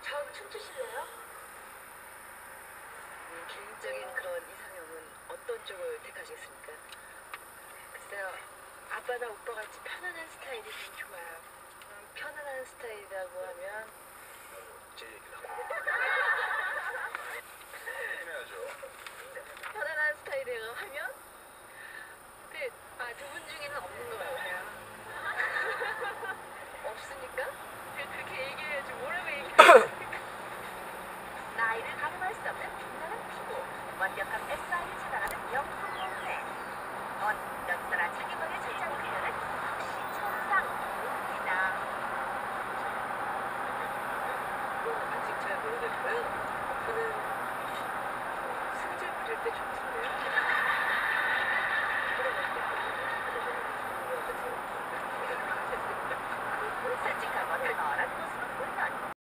저하고 춤추실래요? 개인적인 그런 이상형은 어떤 쪽을 택하시겠습니까? 글쎄요, 아빠나 오빠 같이 편안한 스타일이 좀 좋아요. 편안한 스타일이라고 하면 제 얘기를 하고 해야죠. 편안한 스타일이라고 하면 근데 두 분 중에는 없는 것 같아요. 없으니까 그렇게 얘기해야지 뭐라고 얘기해요. 나이를 가늠할 수 없는 빛나는 피부, 완벽한 뱃살이 자랑하는 명품 몸매. 몇 살아 자기 머리 살짝 그려는 역시 천상입니다. 아직 잘 모르겠고요. 저는 승질 부릴 때 좋던데요.